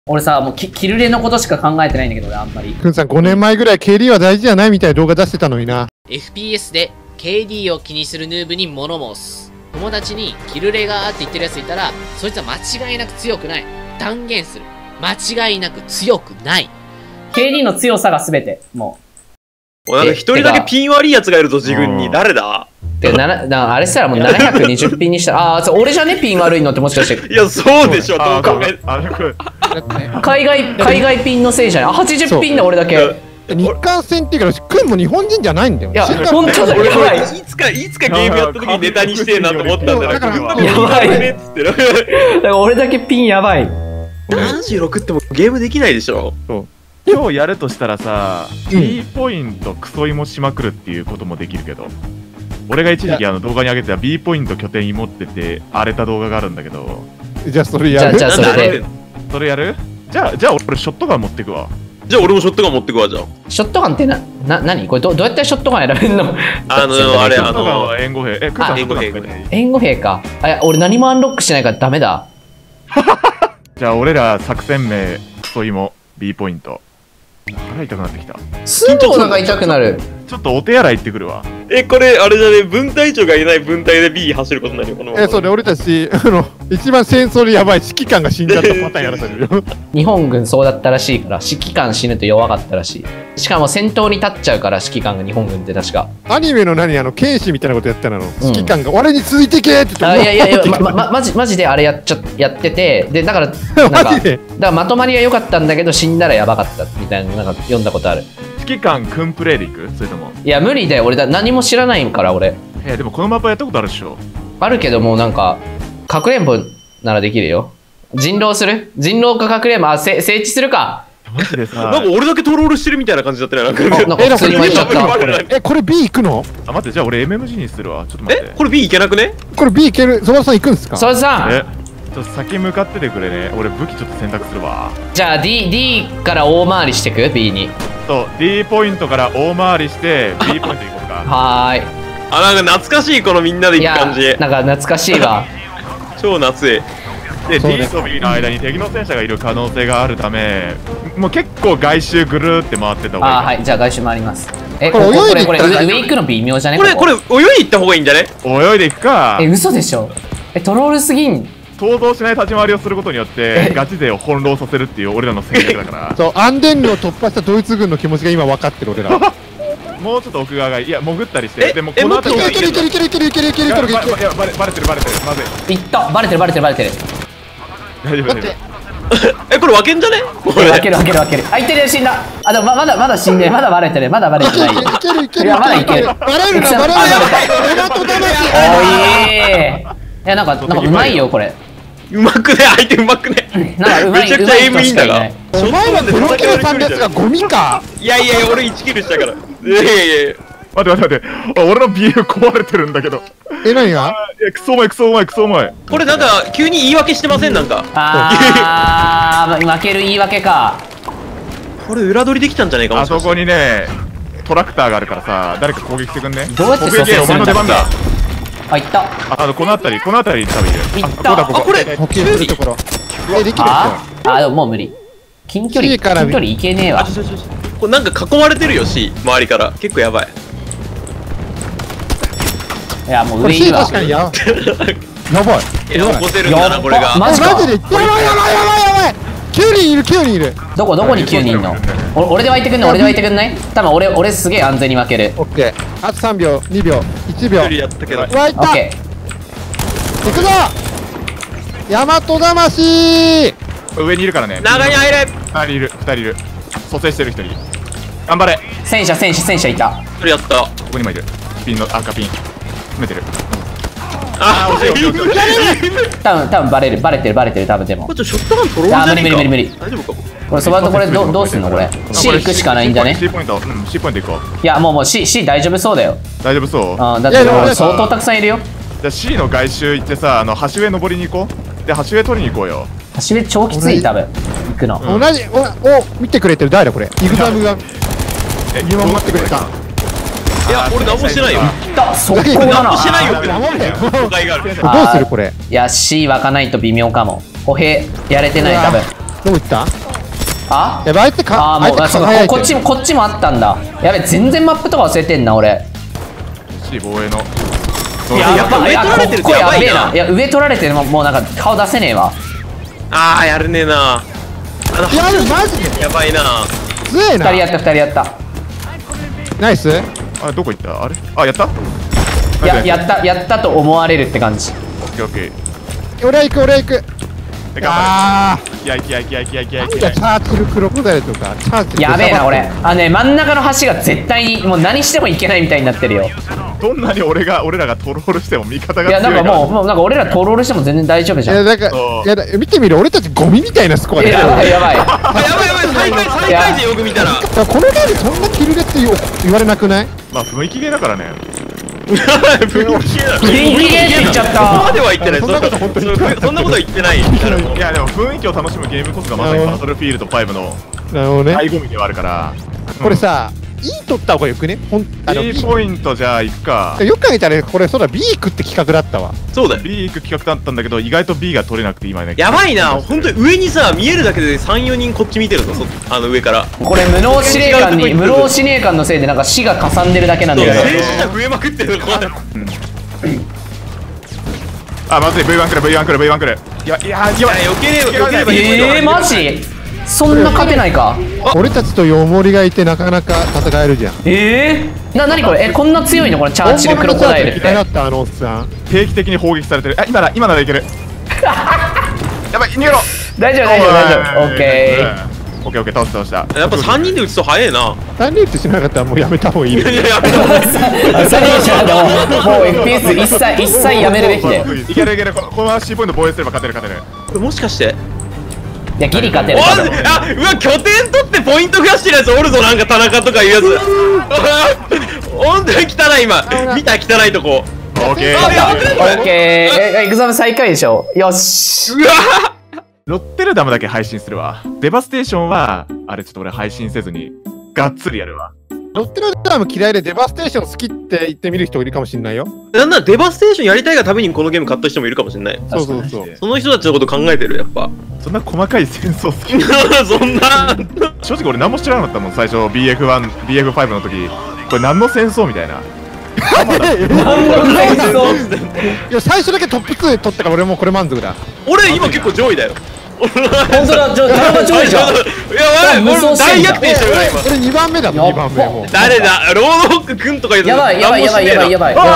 俺さ、もうキルレのことしか考えてないんだけど、俺あんまり。 くんさん5年前ぐらい KD は大事じゃないみたいな動画出してたのにな。 FPS で KD を気にするヌーブに物申す。友達にキルレがーって言ってるやついたら、そいつは間違いなく強くない。断言する。間違いなく強くない。 KD の強さが全て、もおい、なんか一人だけピン悪いやつがいると自分に。誰だ？ う。あれしたらもう720ピンにしたら、ああ、俺じゃねピン悪いのってもしかして。 いや、そうでしょ、どう考え海外ピンのせいじゃない。あ、80ピンで俺だけ。 日韓戦っていうから、くんも日本人じゃないんだよ。 いや、本当だよ。やばい。 いつかゲームやった時にネタにしてえなと思ったんだよ。 やばい。だから俺だけピンやばい。 76ってもゲームできないでしょ。 今日やるとしたらさ、T ポイントクソイモしまくるっていうこともできるけど、俺が一時期動画に上げてた B ポイント拠点に持ってて荒れた動画があるんだけど、 じゃあそれやる。 じゃあそれで。 それやる？じゃあ俺ショットガン持ってくわ。 じゃあ俺もショットガン持ってくわ。じゃあショットガンって何これどうやってショットガン選べるの？ あれショットガンは援護兵。 援護兵か。俺何もアンロックしてないからダメだ。 じゃあ俺ら作戦名クソイモ B ポイント。腹痛くなってきた。 すぐお腹痛くなる。 ちょっとお手洗い行ってくるわ。 これあれじゃね、分隊長がいない分隊で B 走ることになるよ、この。 それ俺たち一番戦争でやばい指揮官が死んじゃったパターンやらされるよ。 日本軍そうだったらしいから、指揮官死ぬと弱かったらしい。しかも戦闘に立っちゃうから、指揮官が日本軍って確か。 アニメの剣士みたいなことやったの。指揮官が俺に続いてけって言って。 いやマジであれやってて、でだからマジで。 だからまとまりは良かったんだけど死んだらやばかったみたいな、なんか読んだことある。 指揮官くんプレイでいく？それとも。 いや無理だよ、俺何も知らないから俺。 でもこのマップやったことあるでしょ？ あるけども、なんかかくれんぼならできるよ。人狼する？人狼かかくれんぼ、整地するか。 マジでさ、 なんか俺だけトロールしてるみたいな感じだったね。なんか普通に言っちゃった。 これ B 行くの？ 待って、じゃあ俺 MMG にするわ。ちょっと待って。 これ B 行けなくね？ これ B 行ける。そばさん行くんですか？ そばさん、 ちょっと先向かっててくれね。俺武器ちょっと選択するわ。 じゃあ D から大回りしてく B に。 そう、 D ポイントから大回りして B ポイント行こうか。 はーい。 なんか懐かしい、このみんなで行く感じ。 なんか懐かしいわ。 超夏い。 で D と B の間に敵の戦車がいる可能性があるため、もう結構外周ぐるーって回ってた方がいい。 はい、じゃあ外周回ります。これ上行くの微妙じゃね？ これ泳いで行った方がいいんじゃね？ 泳いでいくか。 嘘でしょ？トロールすぎん。 想像しない立ち回りをすることによってガチ勢を翻弄させるっていう俺らの戦略だから。 そう、安全路を突破したドイツ軍の気持ちが今分かってる俺ら。 もうちょっと奥側がいい。いや、潜ったりして。でもこの後いける。 バレてるまずい。 いった。バレてる。 大丈夫大丈夫。 これ分けんじゃね？ 分ける。あ、いってるよ、死んだ。でもまだ死んで、まだバレてる。まだバレてない。 いける。 いや、まだいける。 バレるな。 おい。いや、なんかうまいよ、これ。 うまくね、相手うまくね。めちゃくちゃエイムいいんだが。 お前は0キロ3列がゴミか。 いや、俺1キルしたから。いや。 待って。俺の BF 壊れてるんだけど。 何が？ クソうまい。 これなんか急に言い訳してません？なんか。 負ける言い訳か。 これ裏取りできたんじゃないかもしれない。 あそこにね、トラクターがあるからさ、誰か攻撃してくんね。 どうやって蘇生するんだっけ？あ、いった。 この辺り多分いる。 いった。 これ補給するところ。できる。 でももう無理。近距離いけねえわ。 これなんか囲まれてるよ、 C 周りから結構やばい。 いや、もう上いるわ。 確かにやばい。 起こせるんだな、これが。 マジか。 やばい。9人いる。 どこに9人いんの？俺で湧いてくんない？多分俺すげえ安全に負ける。 オッケー。あと3秒、2秒、1秒。 やったけど。 湧いた。行くぞ。大和魂。 上にいるからね。 中に入れ。 2人いる。蘇生してる1人。頑張れ。 戦車いた。 1人やった。 ここにもいる。赤ピン詰めてる。 多分バレてる多分。でもこれショットガン取ろうじゃねえか。 無理。 大丈夫か？ これそばとこれどうすんのこれ？ C 行くしかないんじゃね？ C ポイント行こう。 いやもう C 大丈夫そうだよ。 大丈夫そう？ だってもう相当たくさんいるよ。 じゃあ C の外周行ってさ、橋上登りに行こう。で橋上取りに行こうよ。 橋上超きつい多分行くの。 同じ見てくれてる誰だこれ？イグザムが見守ってくれた。 いや、俺何もしてないよ。 速攻だな。 何もしてないよって誤解がある。 どうするこれ？ いや C 湧かないと微妙かも。歩兵やれてない多分。 どこ行ったあやばい、あいつか、あいつあーもうそう輝いてる。 こっちもあったんだ。やべ、全然マップとか忘れてんな俺。 C 防衛のやばい、いや上取られてるここやべえやばいな。 な。いや上取られてるのもうなんか顔出せねえわ。 あーやるねえな。 やる、マジでやばいな。 強えな。 2人やった。 ナイス。 あ、どこ行ったあれあ、やったやったと思われるって感じ。 オッケーオッケ俺は行く、俺は行く。 ー。頑張あれ。いや、いきやいきやいきやいきやいー、いや、 きやチャーチルクロコダイルとか、チャーチル。 やべえな俺。真ん中の橋が絶対にもう何してもいけないみたいになってるよ。 どんなに俺らがトロールしても味方がいやなんか強いから。 もうなんか俺らトロールしても全然大丈夫じいや、 ゃん。 なんか、 そういや、見てみる、俺たちゴミみたいなスコアで。 やばいやばい。 あやばい最下位でよく見たら。 このゲームそんなキルレって言われなくない？ まあ雰囲気ゲーだからね。 雰囲気だろ。 雰囲気ゲーって言っちゃっそこまた。 では言ってない。 そんなこと本当にそんなことは言ってない。誰もいやでも雰囲気を楽しむゲームこそがまさにバトルフィールド5のなるほどね。 醍醐味ではあるから。 これさ、E 取った方がよくね？ B ポイントじゃあ行くか。 よく考えたらこれそうだ B 行くって企画だったわ。 そうだよ。 B 行く企画だったんだけど意外と B が取れなくて今ね。 やばいな。本当に上にさ見えるだけで3、4人こっち見てるぞ。上から。 これ無能司令官のせいでなんか死がかさんでるだけなんだけど。 戦死者増えまくってるのこれ。 あ、まずい V1 来る V1 来る V1 来る。いや避ければいい。 マジそんな勝てないか。 俺たちとヨモリがいてなかなか戦えるじゃん。 何これこんな強いのこれチャーチルクロコダイルっ嫌いだて。 ったあのおっさん。 定期的に砲撃されてる。あ、今ならいける。やばい逃げろ。 大丈夫オッケー。 オッケー倒した。 やっぱ3人で打つと早いな。 3人ってしなかったらもうやめた方がいいね。 いややめろ。 もう FPS 一切やめるべきだよ。 いけるこのまま C ポイント防衛すれば勝てる。 もしかしていやギリ勝てる。 うわ拠点取ってポイント増やしてるやつおるぞ。なんか田中とかいうやつ。本当に汚い今。見た汚いとこ。 オッケー。 オッケー。エグザム最下位でしょ。よし。 うわロッテルダムだけ配信するわ。デバステーションはあれちょっと俺配信せずにがっつりやるわ。 ロッテルダム嫌いでデバステーション好きって言ってみる人いるかもしんないよ。 なんならデバステーションやりたいがためにこのゲーム買った人もいるかもしれない。 そうそうそう。 その人たちのこと考えてるやっぱ。 そんな細かい戦争好き。 そんな正直俺何も知らなかったもん最初 BF1、BF5 の時これ何の戦争みたいな。 いや最初だけトップ2取ったから俺もうこれ満足だ。 俺今結構上位だよ。 本当だ、田中上位じゃん。 いや俺大逆転したよ今。 俺2番目だもん2番目もう。 誰だロードホックくんとか言うとやばい。 やばい。 やばい。 や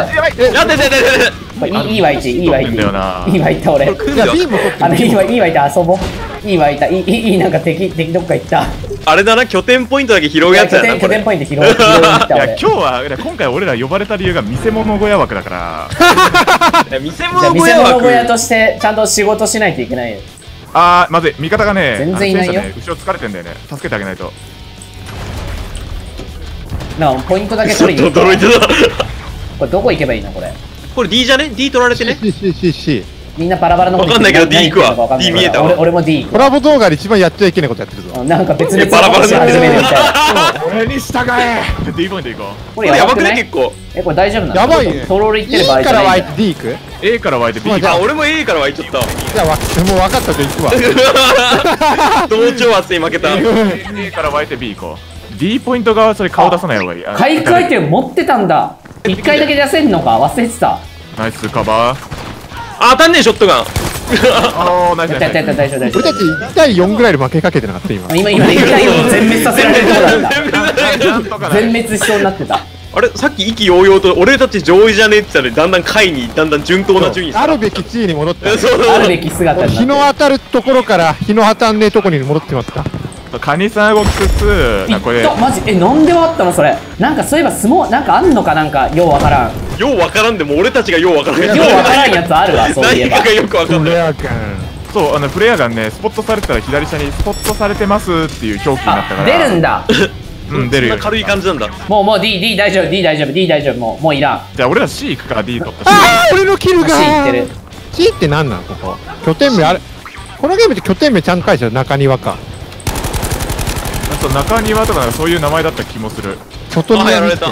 いいわいて、いいわいて。いいわいた俺。 いや B も取ってる。 いいわいて遊ぼう。いいわいた。いいなんか敵どっか行った。 あれだな拠点ポイントだけ拾うやつやなこれ。 拠点ポイント拾いに行ったいや俺。 今回俺ら呼ばれた理由が見せ物小屋枠だから見せじゃあ物見せ小屋枠。 物小屋としてちゃんと仕事しないといけないよ。 まずい味方がね全然いないよ戦車ね後ろ疲れてんだよね助けてあげないと。 なあポイントだけ取りに行った。 驚いてた。 これどこ行けばいいのこれ。 これ D じゃね ?D 取られてね。 C。 みんなバラバラの方にわかんないけど何 D 行くわ何言ってんのかわかんない D 見えたわ俺も D 行くコラボ動画で一番やっちゃいけないことやってるぞ。 なんか別々 バラバラし始めるみたいな。 俺に従え D ポイント行こう。 これやばくやばくないね結構。 これ大丈夫なの？ やばいね。 トロール行って E る場合じから湧いてゃないんだ。 D 行く？ A から湧いて B じゃあ俺も A から湧いちゃった。 じゃあもう分かったと行くわ。 同調圧に負けた。 A から湧いて B 行こう。D ポイント側はそれ顔出さない方がいい。 回復アイテム持ってたんだ。一回だけ出せんのか忘れてた。 ナイスカバー。 当たんねえショットガン。 ナイスやった大丈夫大丈俺たち1対4ぐらいで負けかけてなかった今。 夫。今一回を全滅させられるとこだった。 なんとかない全滅しそうになってた。 あれさっき意気揚々と俺たち上位じゃねえって言ったらだんだん下位にだんだん順当な順位あるべき地位に戻った。 そうあるべき姿に日のなっ当たるところから日の当たんねえところに戻ってますか。 カニさん動きつつてる。 これいったマジなんであったのそれ。なんかそういえば相撲なんかあんのかなんかようわからん。 ようわからんでも俺たちがようわからんようわからんやつあるわそういえば何か。がよくわかんない。 レア感。 そうプレイヤーがねスポットされてたら左下にスポットされてますっていう表記になったかあら出るんだ。 うん出るよ。 そんな軽い感じなんだ。 もう D 大丈夫 D 大丈夫もういらん。 じゃあ俺ら C 行くから D 取ったし。 ああ俺のキルが C 行ってる。 C って何なんここ拠点名あれこのゲームって拠点名ちゃんと書いてある中庭かそう中庭とかなんかそういう名前だった気もする。 外庭にあやられた。 こ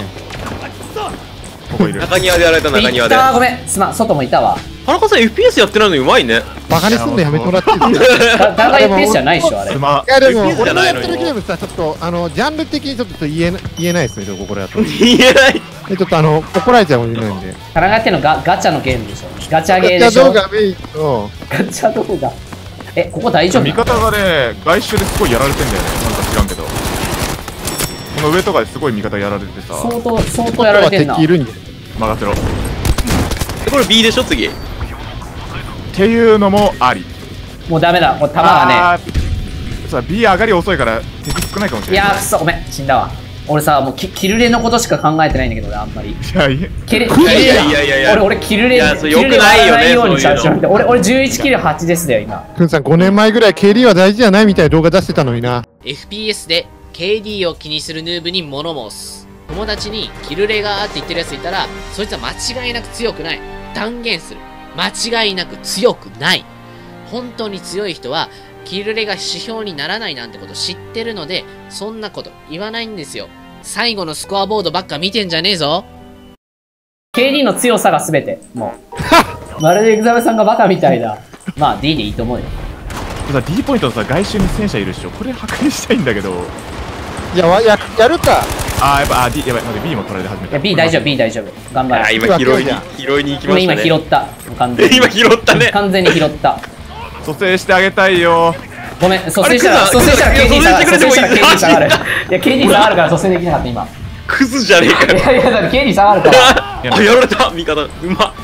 こいる。 中庭でやられた中庭で。 いったごめんすまん外もいたわ。 田中さん FPS やってないのにうまいね。 バカにすんのやめてもらっていいですか。 長いペースじゃないでしょ、あれ。 つまいやでも FPS じ俺のゃないのにやってるゲームさちょっとジャンル的にちょっと言えないですねこれだと。 言えない。 ちょっと怒られちゃうかもしれないんで。 田中やってるのガチャのゲームでしょ。ガチャゲーでしょ。 ガチャ動画メインのガチャ動画。ここ大丈夫なの？ 味方がね、外周ですごいやられてんだよね。なんか知らんけど。この上とかですごい味方やられてさ。 相当やられてんな。 敵いるんで。 任せろ。 これ B でしょ次。 っていうのもあり。 もうダメだ、もう弾がね。 さあ B 上がり遅いから敵少ないかもしれない。 いやー、くそ、ごめん、死んだわ。俺さ、もうキルレのことしか考えてないんだけど、俺あんまり。 いやいやいや俺キルレ、 いやそれキルレ良くないよね割らないようにそういうのちゃんと俺11キル8ですだよ、今。 くんさん5年前ぐらい KD は大事じゃないみたいな動画出してたのにな。 FPS で KD を気にするヌーブに物申す。友達にキルレがーって言ってるやついたら、そいつは間違いなく強くない。断言する。間違いなく強くない。本当に強い人は、キルレが指標にならないなんてこと知ってるので、そんなこと言わないんですよ。最後のスコアボードばっか見てんじゃねえぞ。 KD の強さが全て、もう。まるでエグザメさんがバカみたいだ。まあ D でいいと思うよ。 さ D ポイントのさ外周に戦車いるでしょ。これ破壊したいんだけど。 いややるか。 やっぱD やばい。待って B も取られて始めた。 いや B 大丈夫、B 大丈夫。頑張あれ。 今拾いに行きましたね。 今拾った。完全に。 今拾ったね。 完全に拾った。 蘇生してあげたいよ。 ごめん、蘇生したら KD 下がる。蘇生したら KD 下がる。いや KD 下がるから蘇生できなかった今。 クズじゃねえかよ。 いやだって KD 下がるから。 あやられた味方うまっ。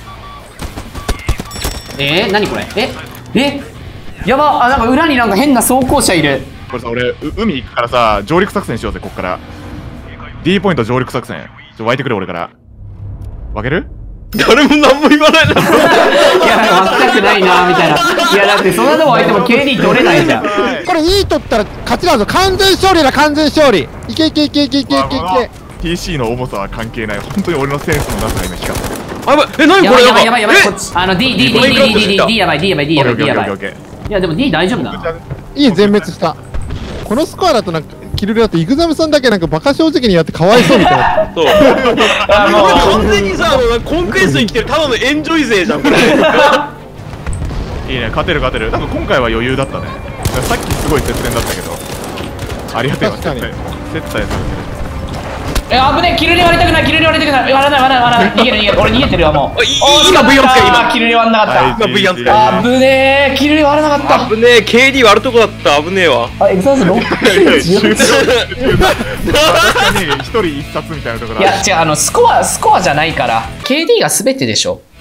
何これやば、なんか裏になんか変な装甲車いる。 これさ俺海行くからさ上陸作戦しようぜこっから。D ポイント上陸作戦。湧いてくれ俺から。分ける？ 誰も何も言わないな。 いやなんか全くないなみたいな。いやだってそんなとこ相手も KD 取れないじゃん。 これいい取ったら勝ちだぞ。完全勝利だ完全勝利。いけいけいけいけいけいけいけ。 TC の重さは関係ない。本当に俺のセンスのなさが今光ってる。 あやばい何これやばいこっちD やばい D やばい D やばい D やばい。いやでも D 大丈夫だな。 いい全滅した。このスコアだとなんかキルレだとイグザムさんだけなんかバカ正直にやってかわいそうみたいな。 そう完全にさコンクエストに来てるただのエンジョイ勢じゃんこれ。 いいね勝てる。なんか今回は余裕だったね。さっきすごい接戦だったけどありがたいわ。接待されてる。 危ねえ、キルレ割りたくない割らない逃げる俺逃げてるわもう。 今 V 音つけ今キルレ割らなかった。 今 V 音つけ危ねえ、キルレ割らなかった。 危ねえ KD 割るとこだった危ねえわ。 エグザイズ6 確かに一人一冊みたいなところ。 いや違うスコアじゃないから KD が全てでしょ。